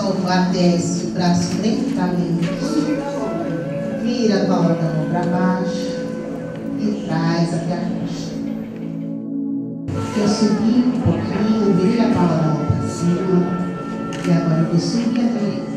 soltar, desce o braço lentamente. Vira a palma da mão para baixo e traz até a coxa. Eu subi um pouquinho, virei a palma da mão para cima. E agora eu vou subir até